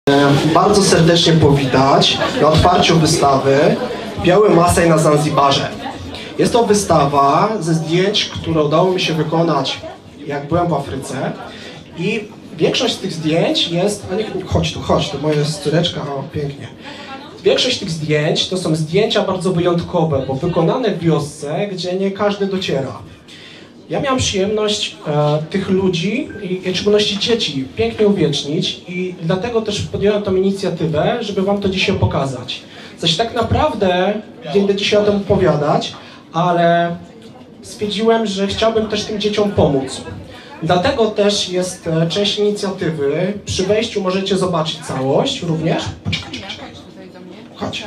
Bardzo serdecznie powitać na otwarciu wystawy Biały Masaj na Zanzibarze. Jest to wystawa ze zdjęć, które udało mi się wykonać, jak byłem w Afryce. I większość z tych zdjęć jest... Chodź tu, moja córeczka, o pięknie. Większość tych zdjęć to są zdjęcia bardzo wyjątkowe, bo wykonane w wiosce, gdzie nie każdy dociera. Ja miałem przyjemność tych ludzi, i w szczególności dzieci, pięknie uwiecznić i dlatego też podjąłem tą inicjatywę, żeby wam to dzisiaj pokazać. Zaś tak naprawdę nie będę dzisiaj o tym opowiadać, ale stwierdziłem, że chciałbym też tym dzieciom pomóc. Dlatego też jest część inicjatywy. Przy wejściu możecie zobaczyć całość również. Poczekaj. Chodź.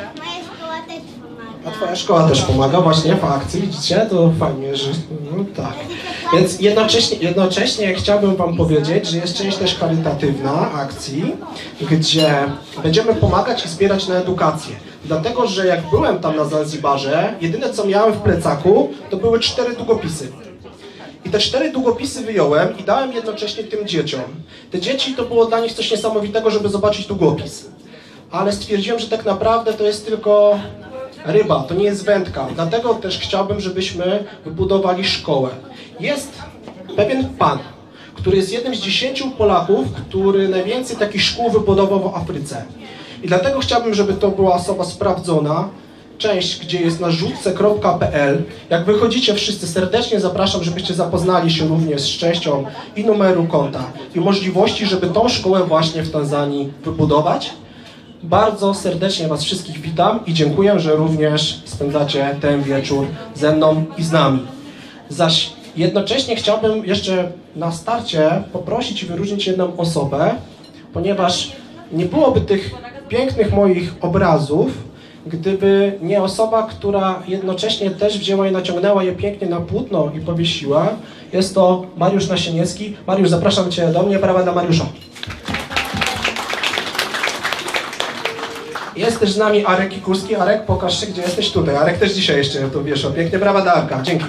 A twoja szkoła też pomaga właśnie w akcji, widzicie? To fajnie, że... No tak. Więc jednocześnie chciałbym wam powiedzieć, że jest część też charytatywna akcji, gdzie będziemy pomagać i zbierać na edukację. Dlatego, że jak byłem tam na Zanzibarze, jedyne co miałem w plecaku, to były 4 długopisy. I te 4 długopisy wyjąłem i dałem jednocześnie tym dzieciom. Te dzieci to było dla nich coś niesamowitego, żeby zobaczyć długopis. Ale stwierdziłem, że tak naprawdę to jest tylko ryba, to nie jest wędka. Dlatego też chciałbym, żebyśmy wybudowali szkołę. Jest pewien pan, który jest jednym z 10 Polaków, który najwięcej takich szkół wybudował w Afryce. I dlatego chciałbym, żeby to była osoba sprawdzona. Część, gdzie jest na rzutce.pl. Jak wychodzicie wszyscy, serdecznie zapraszam, żebyście zapoznali się również z częścią i numeru konta i możliwości, żeby tą szkołę właśnie w Tanzanii wybudować. Bardzo serdecznie was wszystkich witam i dziękuję, że również spędzacie ten wieczór ze mną i z nami. Zaś jednocześnie chciałbym jeszcze na starcie poprosić i wyróżnić jedną osobę, ponieważ nie byłoby tych pięknych moich obrazów, gdyby nie osoba, która jednocześnie też wzięła i naciągnęła je pięknie na płótno i powiesiła. Jest to Mariusz Nasieniecki. Mariusz, zapraszam cię do mnie, brawa dla Mariusza. Jest też z nami Arek Kikurski. Arek, pokaż się, gdzie jesteś tutaj. Arek też dzisiaj jeszcze tu wiesza. Pięknie, brawa dla Arka. Dzięki.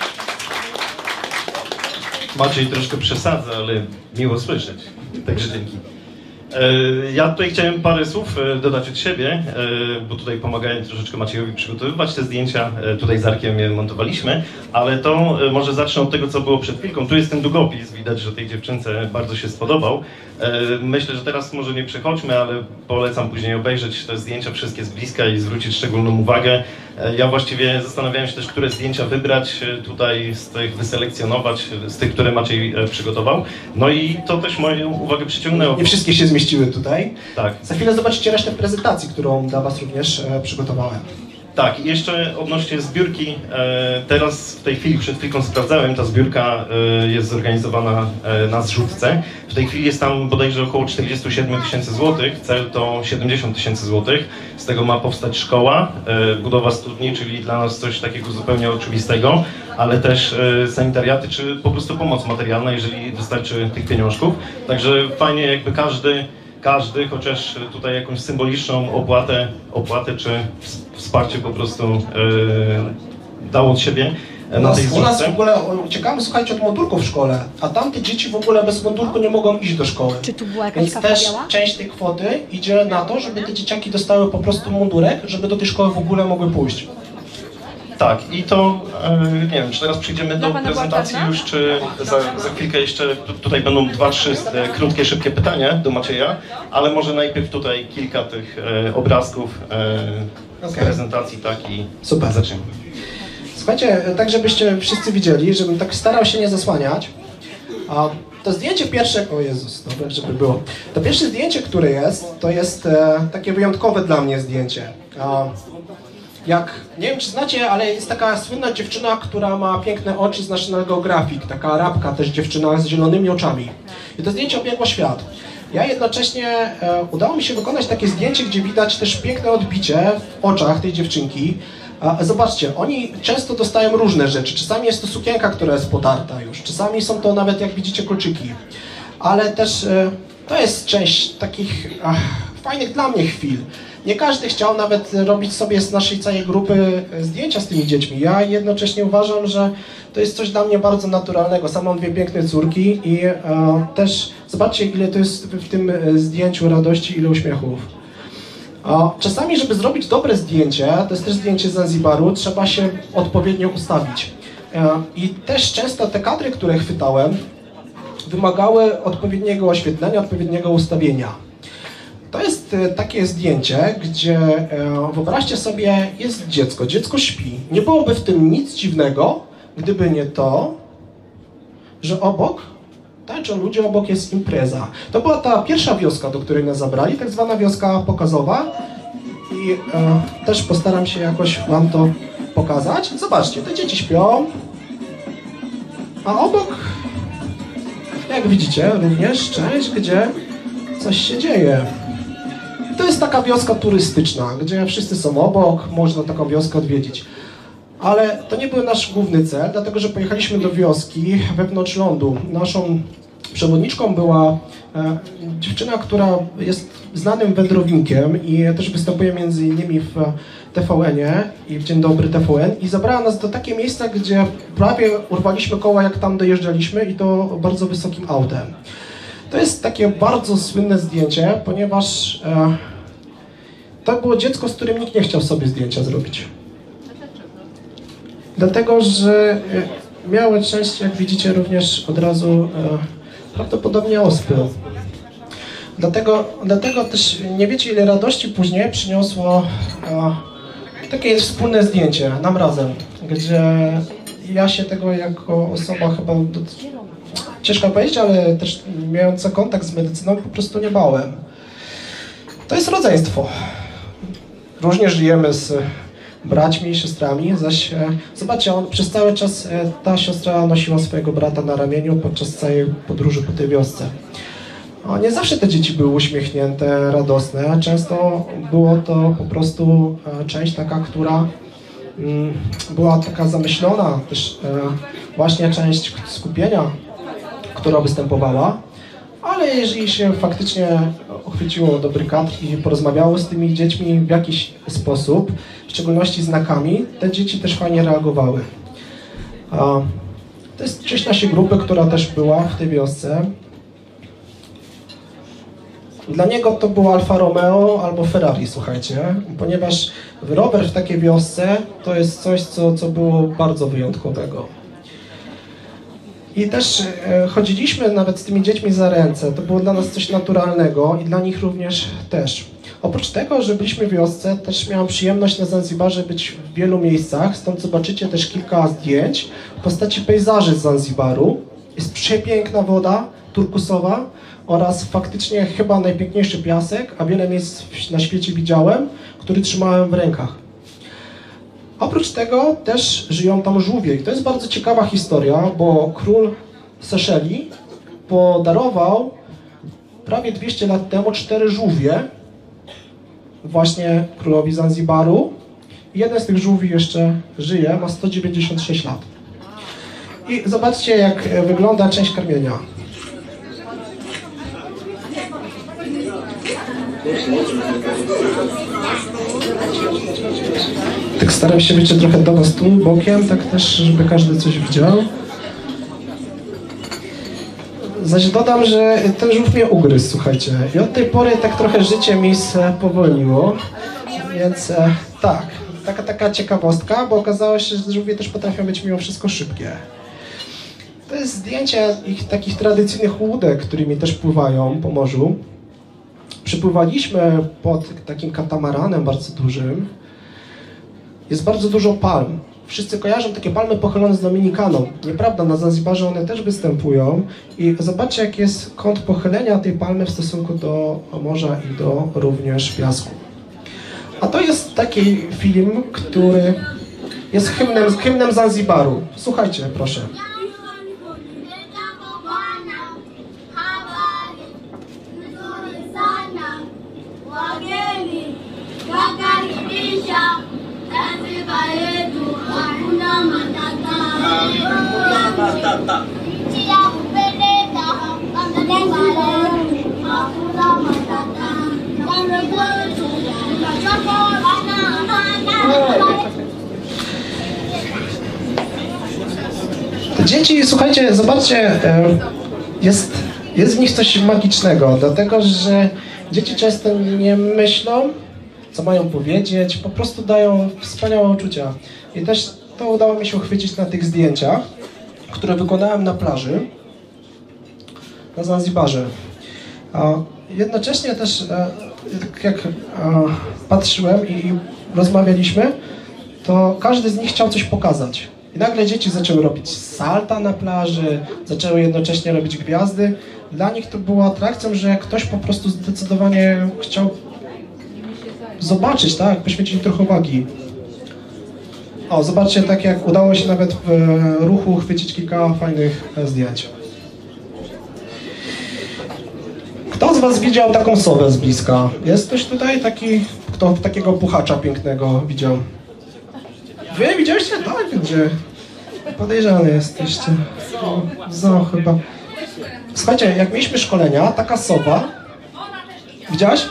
Maciej troszkę przesadza, ale miło słyszeć. Także dzięki. Ja tutaj chciałem parę słów dodać od siebie, bo tutaj pomagałem troszeczkę Maciejowi przygotowywać te zdjęcia, tutaj z Arkiem je montowaliśmy, ale to może zacznę od tego, co było przed chwilką. Tu jest ten długopis, widać, że tej dziewczynce bardzo się spodobał. Myślę, że teraz może nie przechodźmy, ale polecam później obejrzeć te zdjęcia wszystkie z bliska i zwrócić szczególną uwagę. Ja właściwie zastanawiałem się też, które zdjęcia wybrać tutaj, z tych wyselekcjonować, z tych, które Maciej przygotował. No i to też moją uwagę przyciągnęło. Nie wszystkie się zmieściły tutaj. Tak. Za chwilę zobaczycie resztę prezentacji, którą dla was również przygotowałem. Tak, i jeszcze odnośnie zbiórki, teraz w tej chwili, przed chwilką sprawdzałem, ta zbiórka jest zorganizowana na zrzutce. W tej chwili jest tam bodajże około 47 000 złotych, cel to 70 000 złotych. Z tego ma powstać szkoła, budowa studni, czyli dla nas coś takiego zupełnie oczywistego, ale też sanitariaty, czy po prostu pomoc materialna, jeżeli wystarczy tych pieniążków. Także fajnie jakby każdy, chociaż tutaj jakąś symboliczną opłatę czy wsparcie po prostu dał od siebie na tej zrzutce. U nas w ogóle uciekamy, słuchajcie, od mundurków w szkole, a tamte dzieci w ogóle bez mundurku nie mogą iść do szkoły. Czy tu była jakaś Więc też część tej kwoty idzie na to, żeby te dzieciaki dostały po prostu mundurek, żeby do tej szkoły w ogóle mogły pójść. Tak, i to, nie wiem, czy teraz przejdziemy do prezentacji już, czy za chwilkę jeszcze, tutaj będą 2-3 krótkie, szybkie pytania do Macieja, ale może najpierw tutaj kilka tych obrazków z prezentacji, tak, i super. Zaczniemy. Słuchajcie, tak żebyście wszyscy widzieli, żebym tak starał się nie zasłaniać. A to zdjęcie pierwsze, o Jezus, dobra, żeby było. To pierwsze zdjęcie, które jest, to jest takie wyjątkowe dla mnie zdjęcie. Nie wiem, czy znacie, ale jest taka słynna dziewczyna, która ma piękne oczy z National Geographic, taka Arabka, też dziewczyna z zielonymi oczami. I to zdjęcie obiegło świat. Ja jednocześnie udało mi się wykonać takie zdjęcie, gdzie widać też piękne odbicie w oczach tej dziewczynki. Zobaczcie, oni często dostają różne rzeczy. Czasami jest to sukienka, która jest podarta już. Czasami są to nawet, jak widzicie, kolczyki. Ale też to jest część takich fajnych dla mnie chwil. nie każdy chciał nawet robić sobie z naszej całej grupy zdjęcia z tymi dziećmi. Ja jednocześnie uważam, że to jest coś dla mnie bardzo naturalnego. Sam mam dwie piękne córki i też zobaczcie, ile to jest w tym zdjęciu radości, ile uśmiechów. Czasami, żeby zrobić dobre zdjęcie, to jest też zdjęcie z Zanzibaru, trzeba się odpowiednio ustawić. I też często te kadry, które chwytałem, wymagały odpowiedniego oświetlenia, odpowiedniego ustawienia. To jest takie zdjęcie, gdzie wyobraźcie sobie, jest dziecko, dziecko śpi. Nie byłoby w tym nic dziwnego, gdyby nie to, że obok tańczą ludzie, obok jest impreza. To była ta pierwsza wioska, do której nas zabrali, tak zwana wioska pokazowa. I też postaram się jakoś wam to pokazać. Zobaczcie, te dzieci śpią, a obok, jak widzicie, również część, gdzie coś się dzieje. To jest taka wioska turystyczna, gdzie wszyscy są obok, można taką wioskę odwiedzić. Ale to nie był nasz główny cel, dlatego że pojechaliśmy do wioski wewnątrz lądu. Naszą przewodniczką była dziewczyna, która jest znanym wędrownikiem i też występuje między innymi w TVN-ie i w Dzień Dobry TVN i zabrała nas do takie miejsca, gdzie prawie urwaliśmy koła, jak tam dojeżdżaliśmy i to bardzo wysokim autem. To jest takie bardzo słynne zdjęcie, ponieważ to było dziecko, z którym nikt nie chciał sobie zdjęcia zrobić. Dlatego, że miały część, jak widzicie, również od razu prawdopodobnie ospy. Dlatego też nie wiecie, ile radości później przyniosło takie wspólne zdjęcie, nam razem, gdzie ja się tego jako osoba chyba, ciężko powiedzieć, ale też mająca kontakt z medycyną, po prostu nie bałem. To jest rodzeństwo. Różnie żyjemy z braćmi i siostrami, zaś zobaczcie, przez cały czas ta siostra nosiła swojego brata na ramieniu podczas całej podróży po tej wiosce. Nie zawsze te dzieci były uśmiechnięte, radosne, często było to po prostu część taka, która była taka zamyślona, też właśnie część skupienia, która występowała, ale jeżeli się faktycznie uchwyciło dobry kadr i porozmawiało z tymi dziećmi w jakiś sposób, w szczególności znakami, te dzieci też fajnie reagowały. To jest część naszej grupy, która też była w tej wiosce. Dla niego to było Alfa Romeo albo Ferrari, słuchajcie, ponieważ rower w takiej wiosce to jest coś, co było bardzo wyjątkowego. I też chodziliśmy nawet z tymi dziećmi za ręce, to było dla nas coś naturalnego i dla nich również też. Oprócz tego, że byliśmy w wiosce, też miałam przyjemność na Zanzibarze być w wielu miejscach, stąd zobaczycie też kilka zdjęć w postaci pejzaży z Zanzibaru. Jest przepiękna woda, turkusowa oraz faktycznie chyba najpiękniejszy piasek, a wiele miejsc na świecie widziałem, który trzymałem w rękach. Oprócz tego też żyją tam żółwie i to jest bardzo ciekawa historia, bo król Seszeli podarował prawie 200 lat temu 4 żółwie właśnie królowi Zanzibaru. Jeden z tych żółwi jeszcze żyje, ma 196 lat. I zobaczcie, jak wygląda część karmienia. Tak staram się być trochę do was tu, bokiem, tak też, żeby każdy coś widział. Zaś dodam, że ten żółw mnie ugryzł, słuchajcie. I od tej pory tak trochę życie mi powolniło. Więc tak, taka ciekawostka, bo okazało się, że żółwie też potrafią być mimo wszystko szybkie. To jest zdjęcie ich takich tradycyjnych łódek, którymi też pływają po morzu. Przypływaliśmy pod takim katamaranem bardzo dużym. Jest bardzo dużo palm. Wszyscy kojarzą takie palmy pochylone z Dominikaną. Nieprawda, na Zanzibarze one też występują. I zobaczcie, jak jest kąt pochylenia tej palmy w stosunku do morza i do również piasku. A to jest taki film, który jest hymnem Zanzibaru. Słuchajcie, proszę. Dzieci, słuchajcie, zobaczcie, jest w nich coś magicznego, dlatego że dzieci często nie myślą, co mają powiedzieć, po prostu dają wspaniałe uczucia. I też to udało mi się uchwycić na tych zdjęciach, które wykonałem na plaży, na Zanzibarze. Jednocześnie też, jak patrzyłem i rozmawialiśmy, to każdy z nich chciał coś pokazać. I nagle dzieci zaczęły robić salta na plaży, zaczęły jednocześnie robić gwiazdy. Dla nich to było atrakcją, że ktoś po prostu zdecydowanie chciał zobaczyć, tak, poświęcić trochę uwagi. O, zobaczcie, tak jak udało się nawet w ruchu chwycić kilka fajnych zdjęć. Kto z was widział taką sowę z bliska? Jest ktoś tutaj taki, kto takiego puchacza pięknego widział? Wy widzieliście? Tak, gdzie? Podejrzany jesteście. No, chyba. Słuchajcie, jak mieliśmy szkolenia, taka sowa... Widziałaś?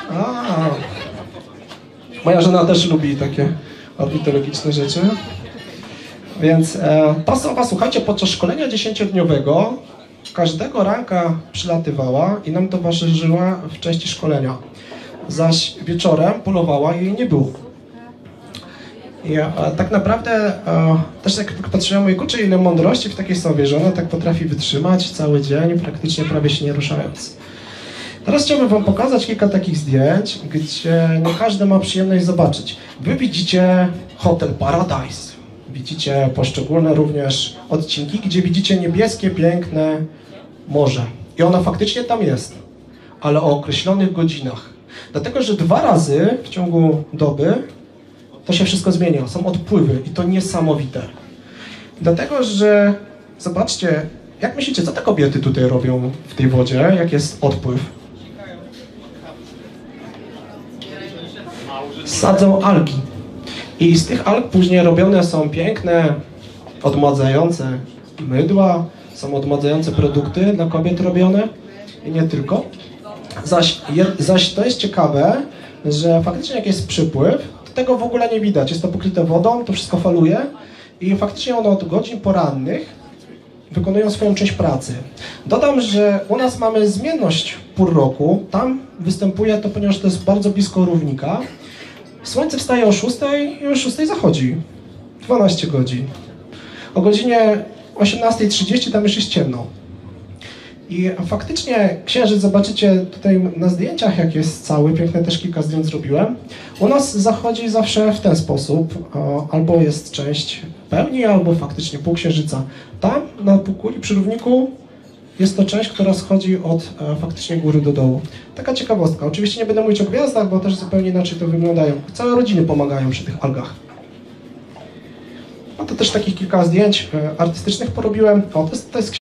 Moja żona też lubi takie ornitologiczne rzeczy. Więc ta sowa, słuchajcie, podczas szkolenia 10-dniowego każdego ranka przylatywała i nam towarzyszyła w części szkolenia. Zaś wieczorem polowała i jej nie było. I tak naprawdę też jak patrzyłem, mówię, kurczę, ile mądrości w takiej sowie, że ona tak potrafi wytrzymać cały dzień, praktycznie prawie się nie ruszając. Teraz chciałbym wam pokazać kilka takich zdjęć, gdzie nie każdy ma przyjemność zobaczyć. Wy widzicie Hotel Paradise. Widzicie poszczególne również odcinki, gdzie widzicie niebieskie, piękne morze. I ono faktycznie tam jest, ale o określonych godzinach. Dlatego, że 2 razy w ciągu doby to się wszystko zmienia. Są odpływy i to niesamowite. Dlatego, że zobaczcie, jak myślicie, co te kobiety tutaj robią w tej wodzie, jak jest odpływ? Sadzą algi. I z tych alg później robione są piękne, odmładzające mydła, są odmładzające produkty dla kobiet robione i nie tylko. Zaś to jest ciekawe, że faktycznie jak jest przypływ, to tego w ogóle nie widać. Jest to pokryte wodą, to wszystko faluje i faktycznie one od godzin porannych wykonują swoją część pracy. Dodam, że u nas mamy zmienność pór roku. Tam występuje to, ponieważ to jest bardzo blisko równika. Słońce wstaje o 6 i o 6 zachodzi. 12 godzin. O godzinie 18:30 tam już jest ciemno. I faktycznie księżyc, zobaczycie tutaj na zdjęciach, jak jest cały, piękne też kilka zdjęć zrobiłem. U nas zachodzi zawsze w ten sposób, albo jest część pełni, albo faktycznie pół księżyca. Tam na półkuli przy równiku jest to część, która schodzi od faktycznie góry do dołu. Taka ciekawostka. Oczywiście nie będę mówić o gwiazdach, bo też zupełnie inaczej to wyglądają. Całe rodziny pomagają przy tych algach. No to też takich kilka zdjęć artystycznych porobiłem. O, to jest